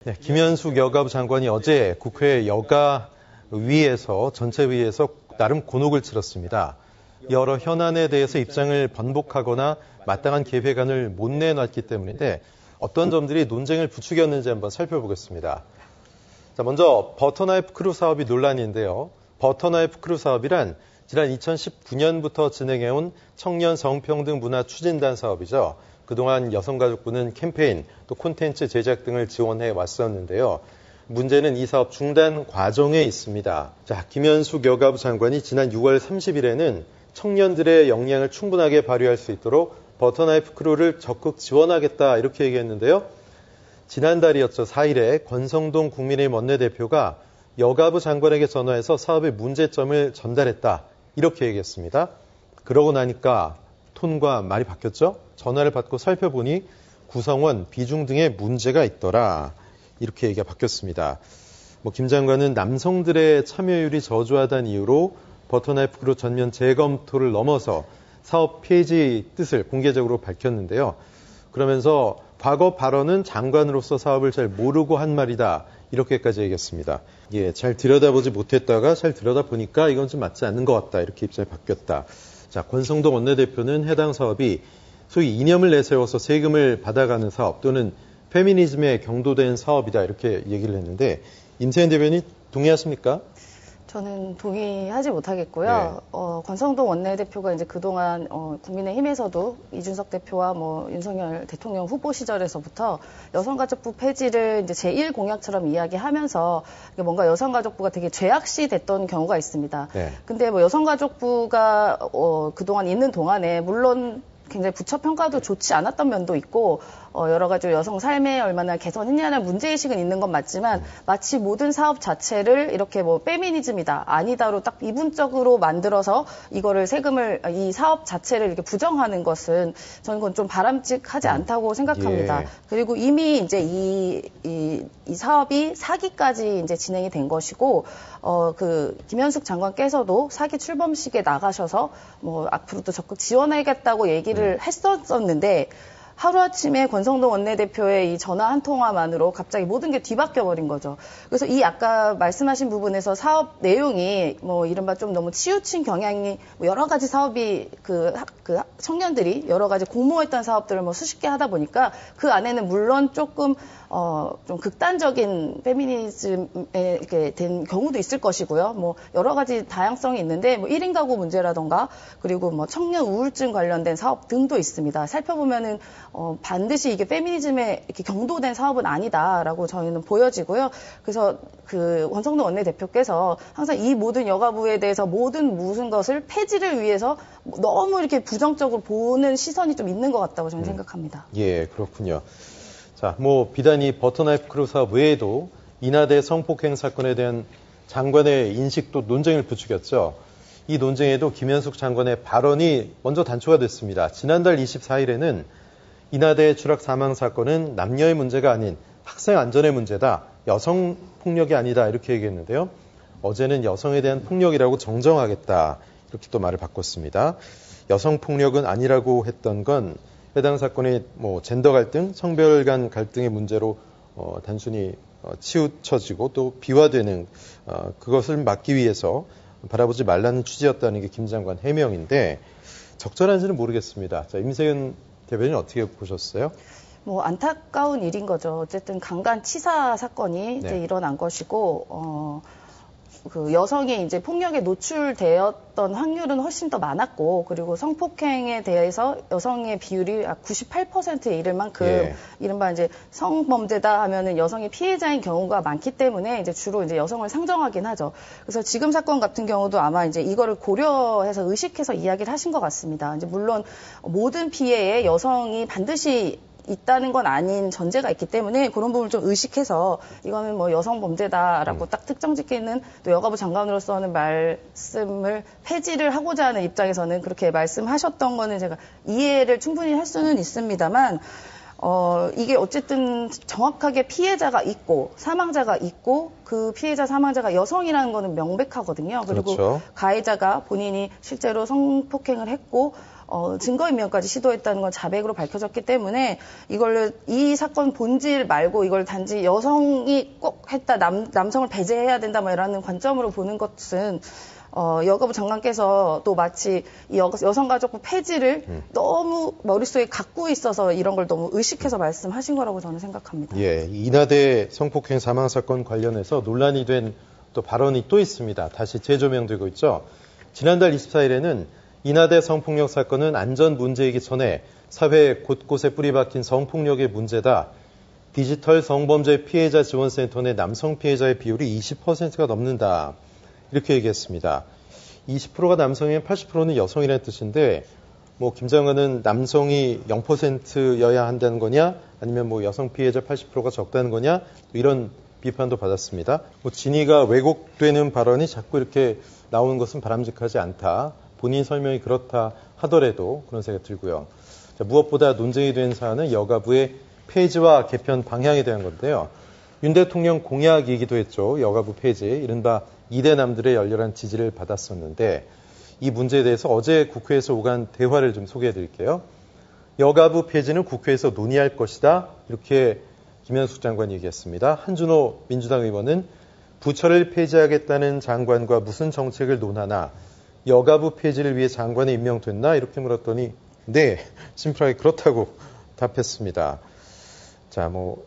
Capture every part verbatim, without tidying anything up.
네, 김현숙 여가부 장관이 어제 국회 여가위에서 전체회의에서 나름 곤혹을 치렀습니다. 여러 현안에 대해서 입장을 번복하거나 마땅한 계획안을 못 내놨기 때문인데 어떤 점들이 논쟁을 부추겼는지 한번 살펴보겠습니다. 자, 먼저 버터나이프 크루 사업이 논란인데요. 버터나이프 크루 사업이란 지난 이천십구 년부터 진행해온 청년 성평등 문화 추진단 사업이죠. 그동안 여성가족부는 캠페인, 또 콘텐츠 제작 등을 지원해 왔었는데요. 문제는 이 사업 중단 과정에 있습니다. 자, 김현숙 여가부 장관이 지난 유월 삼십일에는 청년들의 역량을 충분하게 발휘할 수 있도록 버터나이프 크루를 적극 지원하겠다 이렇게 얘기했는데요. 지난달이었죠. 사일에 권성동 국민의힘 원내대표가 여가부 장관에게 전화해서 사업의 문제점을 전달했다 이렇게 얘기했습니다. 그러고 나니까 톤과 말이 바뀌었죠. 전화를 받고 살펴보니 구성원, 비중 등의 문제가 있더라. 이렇게 얘기가 바뀌었습니다. 뭐 김 장관은 남성들의 참여율이 저조하다는 이유로 버터나이프 크루 전면 재검토를 넘어서 사업 폐지 뜻을 공개적으로 밝혔는데요. 그러면서 과거 발언은 장관으로서 사업을 잘 모르고 한 말이다. 이렇게까지 얘기했습니다. 예, 잘 들여다보지 못했다가 잘 들여다보니까 이건 좀 맞지 않는 것 같다. 이렇게 입장이 바뀌었다. 자, 권성동 원내대표는 해당 사업이 소위 이념을 내세워서 세금을 받아가는 사업 또는 페미니즘에 경도된 사업이다 이렇게 얘기를 했는데 임세현 대변인 동의하십니까? 저는 동의하지 못하겠고요. 네. 어, 권성동 원내대표가 이제 그동안 어, 국민의힘에서도 이준석 대표와 뭐 윤석열 대통령 후보 시절에서부터 여성가족부 폐지를 이제 제일 공약처럼 이야기하면서 뭔가 여성가족부가 되게 죄악시 됐던 경우가 있습니다. 네. 근데 뭐 여성가족부가 어, 그동안 있는 동안에 물론 굉장히 부처 평가도 좋지 않았던 면도 있고 어, 여러 가지 여성 삶에 얼마나 개선했냐는 문제의식은 있는 건 맞지만 마치 모든 사업 자체를 이렇게 뭐 페미니즘이다 아니다로 딱 이분적으로 만들어서 이거를 세금을 이 사업 자체를 이렇게 부정하는 것은 저는 그건 좀 바람직하지 않다고 생각합니다. 예. 그리고 이미 이제 이, 이, 이 사업이 사기까지 이제 진행이 된 것이고 어, 그 김현숙 장관께서도 사기 출범식에 나가셔서 뭐 앞으로도 적극 지원하겠다고 얘기를 했었었는데 하루아침에 권성동 원내대표의 이 전화 한 통화만으로 갑자기 모든 게 뒤바뀌어 버린 거죠. 그래서 이 아까 말씀하신 부분에서 사업 내용이 뭐 이른바 좀 너무 치우친 경향이 뭐 여러 가지 사업이 그, 그 청년들이 여러 가지 공모했던 사업들을 뭐 수십 개 하다 보니까 그 안에는 물론 조금 어, 좀 극단적인 페미니즘에 이렇게 된 경우도 있을 것이고요. 뭐 여러 가지 다양성이 있는데 뭐 일 인 가구 문제라던가 그리고 뭐 청년 우울증 관련된 사업 등도 있습니다. 살펴보면은 어, 반드시 이게 페미니즘에 이렇게 경도된 사업은 아니다라고 저희는 보여지고요. 그래서 그 권성동 원내대표께서 항상 이 모든 여가부에 대해서 모든 무슨 것을 폐지를 위해서 너무 이렇게 부정적으로 보는 시선이 좀 있는 것 같다고 저는 음. 생각합니다. 예, 그렇군요. 자, 뭐 비단 이 버터나이프 크루 사업 외에도 인하대 성폭행 사건에 대한 장관의 인식도 논쟁을 부추겼죠. 이 논쟁에도 김현숙 장관의 발언이 먼저 단초가 됐습니다. 지난달 이십사일에는 인하대 추락 사망 사건은 남녀의 문제가 아닌 학생 안전의 문제다. 여성 폭력이 아니다. 이렇게 얘기했는데요. 어제는 여성에 대한 폭력이라고 정정하겠다. 이렇게 또 말을 바꿨습니다. 여성 폭력은 아니라고 했던 건 해당 사건의 뭐 젠더 갈등, 성별 간 갈등의 문제로 어, 단순히 어, 치우쳐지고 또 비화되는 어, 그것을 막기 위해서 바라보지 말라는 취지였다는 게 김 장관 해명인데 적절한지는 모르겠습니다. 자, 임세윤 대변인 어떻게 보셨어요? 뭐 안타까운 일인 거죠. 어쨌든 강간 치사 사건이 네. 이제 일어난 것이고 어. 그 여성이 이제 폭력에 노출되었던 확률은 훨씬 더 많았고 그리고 성폭행에 대해서 여성의 비율이 구십팔 퍼센트에 이를 만큼 예. 이른바 이제 성범죄다 하면은 여성이 피해자인 경우가 많기 때문에 이제 주로 이제 여성을 상정하긴 하죠. 그래서 지금 사건 같은 경우도 아마 이제 이거를 고려해서 의식해서 이야기를 하신 것 같습니다. 이제 물론 모든 피해에 여성이 반드시 있다는 건 아닌 전제가 있기 때문에 그런 부분을 좀 의식해서 이거는 뭐 여성 범죄다라고 음. 딱 특정 짓기는 또 여가부 장관으로서는 말씀을 폐지를 하고자 하는 입장에서는 그렇게 말씀하셨던 거는 제가 이해를 충분히 할 수는 있습니다만 어, 이게 어쨌든 정확하게 피해자가 있고 사망자가 있고 그 피해자 사망자가 여성이라는 거는 명백하거든요. 그리고 그렇죠. 가해자가 본인이 실제로 성폭행을 했고 어, 증거인멸까지 시도했다는 건 자백으로 밝혀졌기 때문에 이걸 이 사건 본질 말고 이걸 단지 여성이 꼭 했다, 남, 남성을 배제해야 된다 뭐 이라는 관점으로 보는 것은 어, 여가부 장관께서 또 마치 이 여, 여성가족부 폐지를 음. 너무 머릿속에 갖고 있어서 이런 걸 너무 의식해서 말씀하신 거라고 저는 생각합니다. 예, 이나대 성폭행 사망 사건 관련해서 논란이 된 또 발언이 또 있습니다. 다시 재조명되고 있죠. 지난달 이십사일에는 이나대 성폭력 사건은 안전 문제이기 전에 사회 곳곳에 뿌리박힌 성폭력의 문제다. 디지털 성범죄 피해자 지원센터 내 남성 피해자의 비율이 이십 퍼센트가 넘는다. 이렇게 얘기했습니다. 이십 퍼센트가 남성이면 팔십 퍼센트는 여성이라는 뜻인데, 뭐, 김 장관은 남성이 영 퍼센트여야 한다는 거냐, 아니면 뭐 여성 피해자 팔십 퍼센트가 적다는 거냐, 이런 비판도 받았습니다. 뭐, 진위가 왜곡되는 발언이 자꾸 이렇게 나오는 것은 바람직하지 않다. 본인 설명이 그렇다 하더라도 그런 생각이 들고요. 자, 무엇보다 논쟁이 된 사안은 여가부의 폐지와 개편 방향에 대한 건데요. 윤 대통령 공약이기도 했죠. 여가부 폐지, 이른바 이대남들의 열렬한 지지를 받았었는데 이 문제에 대해서 어제 국회에서 오간 대화를 좀 소개해 드릴게요. 여가부 폐지는 국회에서 논의할 것이다. 이렇게 김현숙 장관이 얘기했습니다. 한준호 민주당 의원은 부처를 폐지하겠다는 장관과 무슨 정책을 논하나 여가부 폐지를 위해 장관이 임명됐나? 이렇게 물었더니 네, 심플하게 그렇다고 답했습니다. 자, 뭐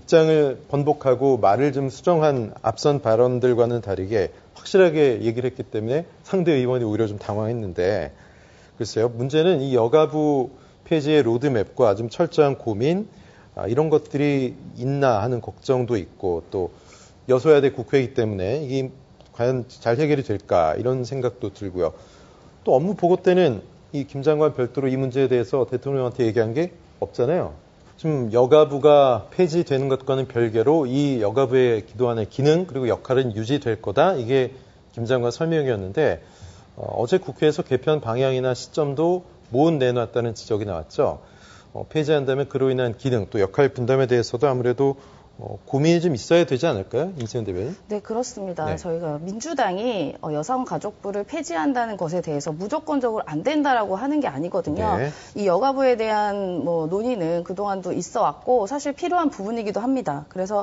입장을 번복하고 말을 좀 수정한 앞선 발언들과는 다르게 확실하게 얘기를 했기 때문에 상대 의원이 오히려 좀 당황했는데 글쎄요. 문제는 이 여가부 폐지의 로드맵과 좀 철저한 고민 아, 이런 것들이 있나 하는 걱정도 있고 또 여소야대 국회이기 때문에 이게 과연 잘 해결이 될까 이런 생각도 들고요. 또 업무 보고 때는 이 김 장관 별도로 이 문제에 대해서 대통령한테 얘기한 게 없잖아요. 지금 여가부가 폐지되는 것과는 별개로 이 여가부의 기도안의 기능 그리고 역할은 유지될 거다. 이게 김 장관 설명이었는데 어, 어제 국회에서 개편 방향이나 시점도 못 내놨다는 지적이 나왔죠. 어, 폐지한다면 그로 인한 기능 또 역할 분담에 대해서도 아무래도 어, 고민이 좀 있어야 되지 않을까요? 임세현 대변인? 네, 그렇습니다. 네. 저희가 민주당이 여성가족부를 폐지한다는 것에 대해서 무조건적으로 안 된다라고 하는 게 아니거든요. 네. 이 여가부에 대한 뭐 논의는 그동안도 있어 왔고 사실 필요한 부분이기도 합니다. 그래서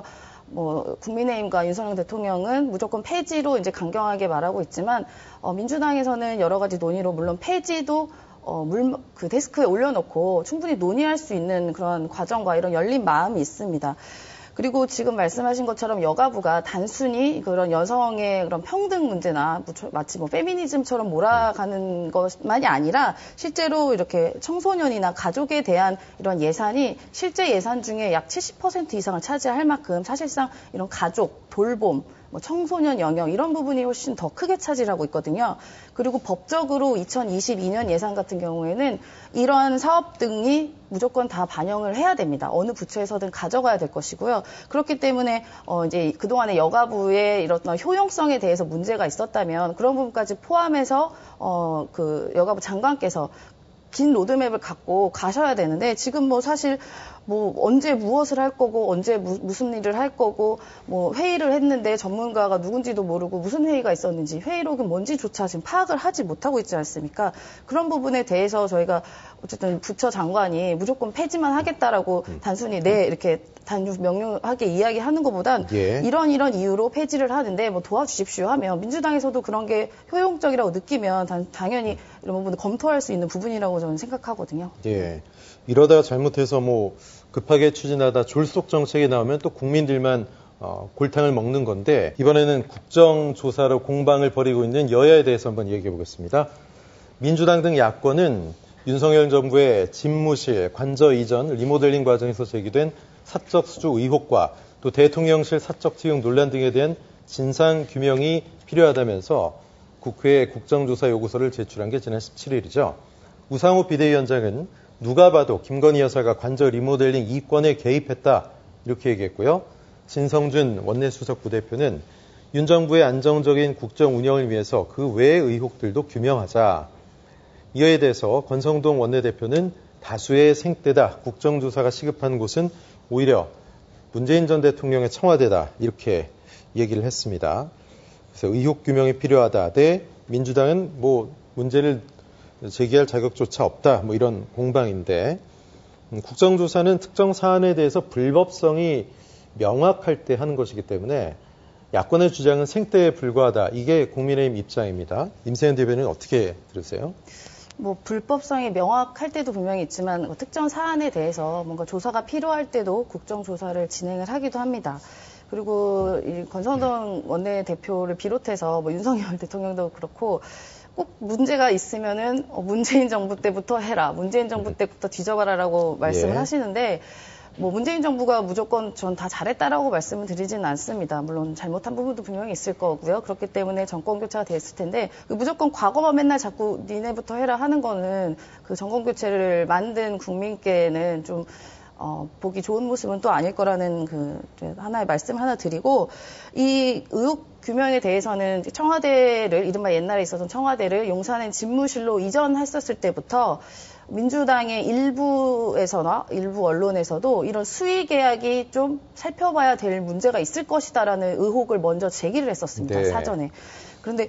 뭐 국민의힘과 윤석열 대통령은 무조건 폐지로 이제 강경하게 말하고 있지만 어, 민주당에서는 여러 가지 논의로 물론 폐지도 어, 물, 그 데스크에 올려놓고 충분히 논의할 수 있는 그런 과정과 이런 열린 마음이 있습니다. 그리고 지금 말씀하신 것처럼 여가부가 단순히 그런 여성의 그런 평등 문제나 마치 뭐 페미니즘처럼 몰아가는 것만이 아니라 실제로 이렇게 청소년이나 가족에 대한 이런 예산이 실제 예산 중에 약 칠십 퍼센트 이상을 차지할 만큼 사실상 이런 가족, 돌봄, 뭐 청소년 영역 이런 부분이 훨씬 더 크게 차지하고 있거든요. 그리고 법적으로 이천이십이 년 예산 같은 경우에는 이러한 사업 등이 무조건 다 반영을 해야 됩니다. 어느 부처에서든 가져가야 될 것이고요. 그렇기 때문에 어 이제 그동안의 여가부의 이런 효용성에 대해서 문제가 있었다면 그런 부분까지 포함해서 어 그 여가부 장관께서 긴 로드맵을 갖고 가셔야 되는데 지금 뭐 사실 뭐 언제 무엇을 할 거고 언제 무, 무슨 일을 할 거고 뭐 회의를 했는데 전문가가 누군지도 모르고 무슨 회의가 있었는지 회의록이 뭔지조차 지금 파악을 하지 못하고 있지 않습니까? 그런 부분에 대해서 저희가 어쨌든 부처 장관이 무조건 폐지만 하겠다라고 음. 단순히 네 이렇게 단순 명료하게 이야기하는 것보단 예. 이런 이런 이유로 폐지를 하는데 뭐 도와주십시오 하면 민주당에서도 그런 게 효용적이라고 느끼면 단, 당연히 이런 부분을 검토할 수 있는 부분이라고 저는 생각하거든요. 예. 이러다가 잘못해서 뭐 급하게 추진하다 졸속 정책이 나오면 또 국민들만 어, 골탕을 먹는 건데 이번에는 국정조사로 공방을 벌이고 있는 여야에 대해서 한번 얘기해 보겠습니다. 민주당 등 야권은 윤석열 정부의 집무실, 관저 이전, 리모델링 과정에서 제기된 사적 수주 의혹과 또 대통령실 사적 투용 논란 등에 대한 진상규명이 필요하다면서 국회에 국정조사 요구서를 제출한 게 지난 십칠일이죠. 우상호 비대위원장은 누가 봐도 김건희 여사가 관저 리모델링 이권에 개입했다 이렇게 얘기했고요. 신성준 원내수석 부대표는 윤 정부의 안정적인 국정 운영을 위해서 그 외의 의혹들도 규명하자. 이에 대해서 권성동 원내대표는 다수의 생떼다. 국정조사가 시급한 곳은 오히려 문재인 전 대통령의 청와대다. 이렇게 얘기를 했습니다. 그래서 의혹 규명이 필요하다. 대 민주당은 뭐 문제를 제기할 자격조차 없다. 뭐 이런 공방인데 음, 국정조사는 특정 사안에 대해서 불법성이 명확할 때 하는 것이기 때문에 야권의 주장은 생떼에 불과하다. 이게 국민의힘 입장입니다. 임세현 대변인은 어떻게 들으세요? 뭐 불법성이 명확할 때도 분명히 있지만 뭐 특정 사안에 대해서 뭔가 조사가 필요할 때도 국정조사를 진행을 하기도 합니다. 그리고 이 권성동 원내대표를 비롯해서 뭐 윤석열 대통령도 그렇고 꼭 문제가 있으면은 어, 문재인 정부 때부터 해라, 문재인 정부 때부터 뒤져봐라라고 말씀을 예. 하시는데 뭐 문재인 정부가 무조건 전 다 잘했다라고 말씀을 드리지는 않습니다. 물론 잘못한 부분도 분명히 있을 거고요. 그렇기 때문에 정권 교체가 됐을 텐데 그 무조건 과거만 맨날 자꾸 니네부터 해라 하는 거는 그 정권 교체를 만든 국민께는 좀 어, 보기 좋은 모습은 또 아닐 거라는 그 하나의 말씀 하나 드리고 이 의혹 규명에 대해서는 청와대를 이른바 옛날에 있었던 청와대를 용산의 집무실로 이전했었을 때부터 민주당의 일부에서나 일부 언론에서도 이런 수의 계약이 좀 살펴봐야 될 문제가 있을 것이다라는 의혹을 먼저 제기를 했었습니다. 네. 사전에. 그런데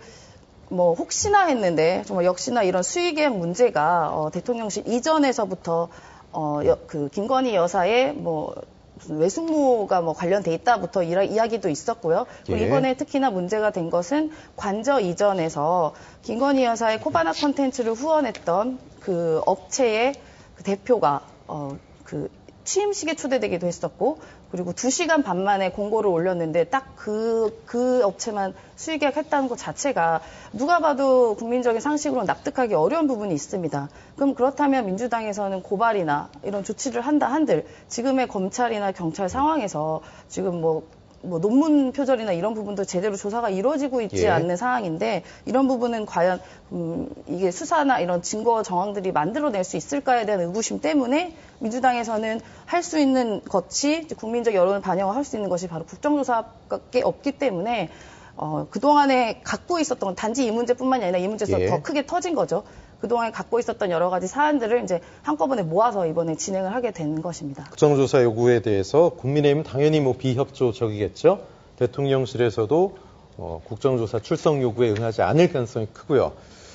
뭐 혹시나 했는데 정말 역시나 이런 수의 계약 문제가 어, 대통령실 이전에서부터 어, 여, 그 김건희 여사의 뭐 무슨 외숙모가 뭐 관련돼 있다부터 이라, 이야기도 있었고요. 그리고 예. 이번에 특히나 문제가 된 것은 관저 이전에서 김건희 여사의 코바나 콘텐츠를 후원했던 그 업체의 그 대표가 어, 그 취임식에 초대되기도 했었고, 그리고 두 시간 반 만에 공고를 올렸는데 딱 그, 그 업체만 수의계약했다는 것 자체가 누가 봐도 국민적인 상식으로 납득하기 어려운 부분이 있습니다. 그럼 그렇다면 민주당에서는 고발이나 이런 조치를 한다 한들 지금의 검찰이나 경찰 상황에서 지금 뭐 뭐 논문 표절이나 이런 부분도 제대로 조사가 이루어지고 있지 예. 않는 상황인데 이런 부분은 과연 음, 이게 수사나 이런 증거 정황들이 만들어낼 수 있을까에 대한 의구심 때문에 민주당에서는 할 수 있는 것이 국민적 여론을 반영할 수 있는 것이 바로 국정조사밖에 없기 때문에 어, 그동안에 갖고 있었던 단지 이 문제뿐만이 아니라 이 문제에서 예. 더 크게 터진 거죠. 그동안에 갖고 있었던 여러 가지 사안들을 이제 한꺼번에 모아서 이번에 진행을 하게 된 것입니다. 국정조사 요구에 대해서 국민의힘은 당연히 뭐 비협조적이겠죠. 대통령실에서도 어, 국정조사 출석 요구에 응하지 않을 가능성이 크고요.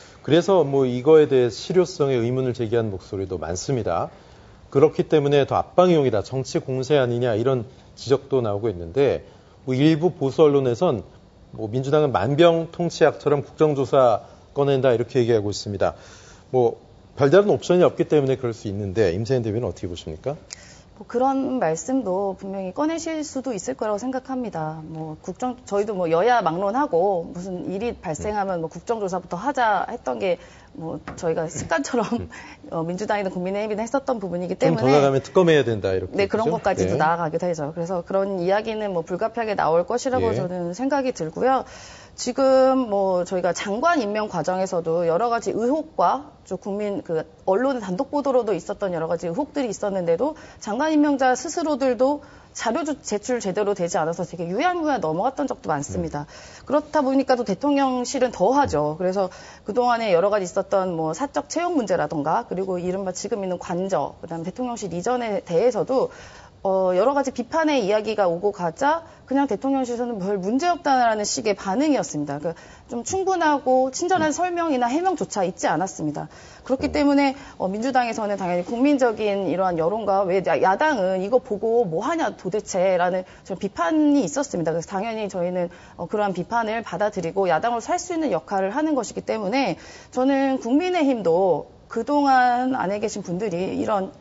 그래서 뭐 이거에 대해 실효성에 의문을 제기한 목소리도 많습니다. 그렇기 때문에 더 압박용이다, 정치 공세 아니냐 이런 지적도 나오고 있는데 뭐 일부 보수 언론에선 뭐 민주당은 만병통치약처럼 국정조사 꺼낸다 이렇게 얘기하고 있습니다. 뭐 별다른 옵션이 없기 때문에 그럴 수 있는데 임세현 대변인 어떻게 보십니까? 뭐 그런 말씀도 분명히 꺼내실 수도 있을 거라고 생각합니다. 뭐 국정 저희도 뭐 여야 막론하고 무슨 일이 발생하면 뭐 국정조사부터 하자 했던 게 뭐 저희가 습관처럼 어, 민주당이든 국민의힘이든 했었던 부분이기 때문에 좀 더 나가면 특검해야 된다 이렇게. 네 그런 그렇죠? 것까지도 네. 나아가기도 하죠. 그래서 그런 이야기는 뭐 불가피하게 나올 것이라고 예. 저는 생각이 들고요. 지금 뭐 저희가 장관 임명 과정에서도 여러 가지 의혹과 좀 국민 그 언론의 단독 보도로도 있었던 여러 가지 의혹들이 있었는데도 장관 임명자 스스로들도 자료 제출 제대로 되지 않아서 되게 유야무야 넘어갔던 적도 많습니다. 네. 그렇다 보니까 또 대통령실은 더 하죠. 그래서 그동안에 여러 가지 있었던 뭐 사적 채용 문제라던가 그리고 이른바 지금 있는 관저, 그다음에 대통령실 이전에 대해서도 어, 여러 가지 비판의 이야기가 오고 가자 그냥 대통령실에서는 별 문제 없다라는 식의 반응이었습니다. 그러니까 좀 충분하고 친절한 설명이나 해명조차 있지 않았습니다. 그렇기 때문에 어, 민주당에서는 당연히 국민적인 이러한 여론과 왜 야당은 이거 보고 뭐 하냐 도대체라는 좀 비판이 있었습니다. 그래서 당연히 저희는 어, 그러한 비판을 받아들이고 야당으로 살 수 있는 역할을 하는 것이기 때문에 저는 국민의힘도 그동안 안에 계신 분들이 이런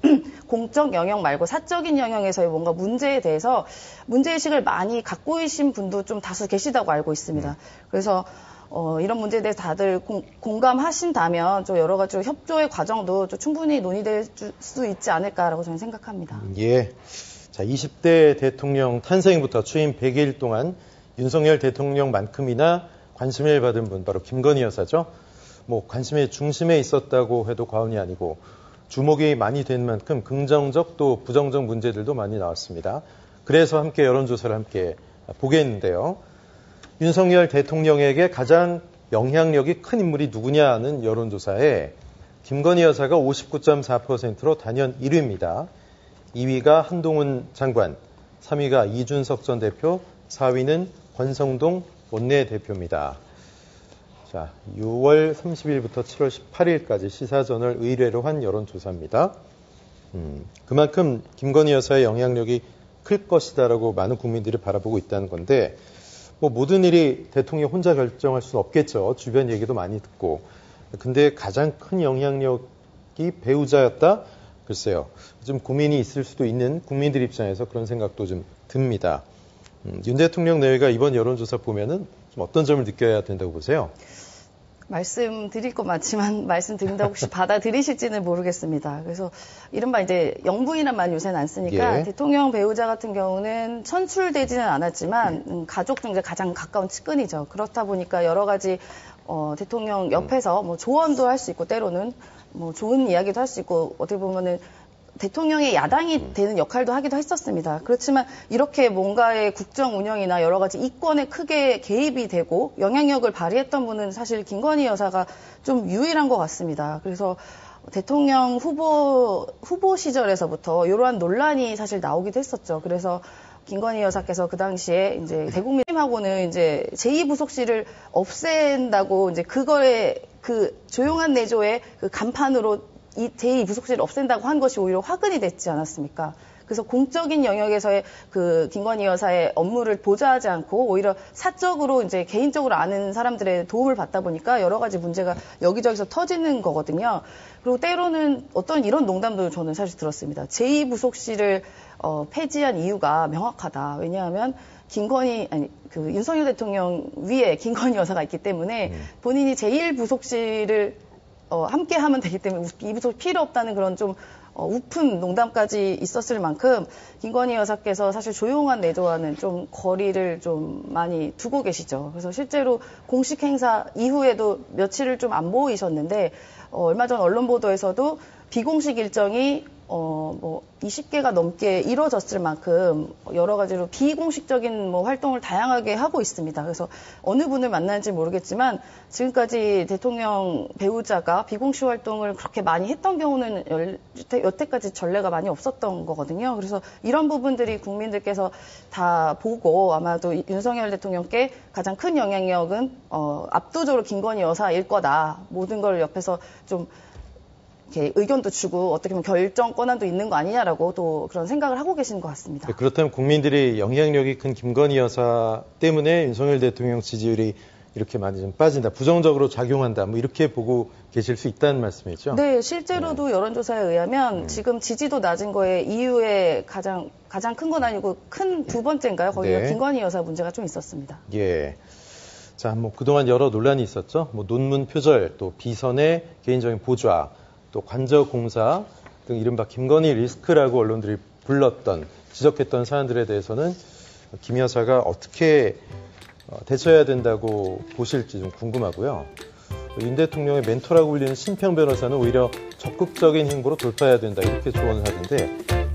공적 영역 말고 사적인 영역에서의 뭔가 문제에 대해서 문제의식을 많이 갖고 계신 분도 좀 다수 계시다고 알고 있습니다. 그래서 어, 이런 문제에 대해서 다들 공, 공감하신다면 좀 여러 가지 협조의 과정도 좀 충분히 논의될 수 있지 않을까라고 저는 생각합니다. 예. 자, 이십 대 대통령 탄생부터 취임 백 일 동안 윤석열 대통령만큼이나 관심을 받은 분 바로 김건희 여사죠. 뭐 관심의 중심에 있었다고 해도 과언이 아니고 주목이 많이 된 만큼 긍정적 또 부정적 문제들도 많이 나왔습니다. 그래서 함께 여론조사를 함께 보겠는데요. 윤석열 대통령에게 가장 영향력이 큰 인물이 누구냐는 여론조사에 김건희 여사가 오십구 점 사 퍼센트로 단연 일 위입니다. 이 위가 한동훈 장관, 삼 위가 이준석 전 대표, 사 위는 권성동 원내대표입니다. 자, 유월 삼십일부터 칠월 십팔일까지 시사저널 의뢰로 한 여론조사입니다. 음, 그만큼 김건희 여사의 영향력이 클 것이다라고 많은 국민들이 바라보고 있다는 건데, 뭐 모든 일이 대통령 혼자 결정할 수는 없겠죠. 주변 얘기도 많이 듣고. 근데 가장 큰 영향력이 배우자였다? 글쎄요. 좀 고민이 있을 수도 있는 국민들 입장에서 그런 생각도 좀 듭니다. 음, 윤 대통령 내외가 이번 여론조사 보면은 좀 어떤 점을 느껴야 된다고 보세요? 말씀드릴 것 많지만 말씀드린다고 혹시 받아들이실지는 모르겠습니다. 그래서 이른바 이제 영부인란 말 요새는 안 쓰니까 예. 대통령 배우자 같은 경우는 선출되지는 않았지만 음, 가족 중 이제 가장 가까운 측근이죠. 그렇다 보니까 여러 가지 어, 대통령 옆에서 뭐 조언도 할 수 있고 때로는 뭐 좋은 이야기도 할 수 있고 어떻게 보면은 대통령의 야당이 되는 역할도 하기도 했었습니다. 그렇지만 이렇게 뭔가의 국정 운영이나 여러 가지 이권에 크게 개입이 되고 영향력을 발휘했던 분은 사실 김건희 여사가 좀 유일한 것 같습니다. 그래서 대통령 후보, 후보 시절에서부터 이러한 논란이 사실 나오기도 했었죠. 그래서 김건희 여사께서 그 당시에 이제 대국민하고는 이제 제이 부속실을 없앤다고 이제 그거에 그 조용한 내조의 그 간판으로 이 제이 부속실을 없앤다고 한 것이 오히려 화근이 됐지 않았습니까? 그래서 공적인 영역에서의 그 김건희 여사의 업무를 보좌하지 않고 오히려 사적으로 이제 개인적으로 아는 사람들의 도움을 받다 보니까 여러 가지 문제가 여기저기서 터지는 거거든요. 그리고 때로는 어떤 이런 농담도 저는 사실 들었습니다. 제이 부속실을 어, 폐지한 이유가 명확하다. 왜냐하면 김건희 아니 그 윤석열 대통령 위에 김건희 여사가 있기 때문에 본인이 제일 부속실을 어, 함께 하면 되기 때문에 이 부속 필요 없다는 그런 좀 어, 우픈 농담까지 있었을 만큼 김건희 여사께서 사실 조용한 내조와는 좀 거리를 좀 많이 두고 계시죠. 그래서 실제로 공식 행사 이후에도 며칠을 좀 안 보이셨는데 어, 얼마 전 언론 보도에서도 비공식 일정이 어, 뭐 이십 개가 넘게 이루어졌을 만큼 여러 가지로 비공식적인 뭐 활동을 다양하게 하고 있습니다. 그래서 어느 분을 만나는지 모르겠지만 지금까지 대통령 배우자가 비공식 활동을 그렇게 많이 했던 경우는 여태, 여태까지 전례가 많이 없었던 거거든요. 그래서 이런 부분들이 국민들께서 다 보고 아마도 윤석열 대통령께 가장 큰 영향력은 어, 압도적으로 김건희 여사일 거다. 모든 걸 옆에서 좀 이렇게 의견도 주고 어떻게 보면 결정 권한도 있는 거 아니냐라고 또 그런 생각을 하고 계시는 것 같습니다. 그렇다면 국민들이 영향력이 큰 김건희 여사 때문에 윤석열 대통령 지지율이 이렇게 많이 좀 빠진다, 부정적으로 작용한다, 뭐 이렇게 보고 계실 수 있다는 말씀이죠? 네, 실제로도 네. 여론조사에 의하면 음. 지금 지지도 낮은 거에 이유에 가장 가장 큰 건 아니고 큰 두 번째인가요? 거기가 네. 김건희 여사 문제가 좀 있었습니다. 예. 자, 뭐 그동안 여러 논란이 있었죠. 뭐 논문 표절, 또 비선의 개인적인 보좌, 또 관저공사 등 이른바 김건희 리스크라고 언론들이 불렀던, 지적했던 사안들에 대해서는 김 여사가 어떻게 대처해야 된다고 보실지 좀 궁금하고요. 윤 대통령의 멘토라고 불리는 신평 변호사는 오히려 적극적인 행보로 돌파해야 된다, 이렇게 조언을 하던데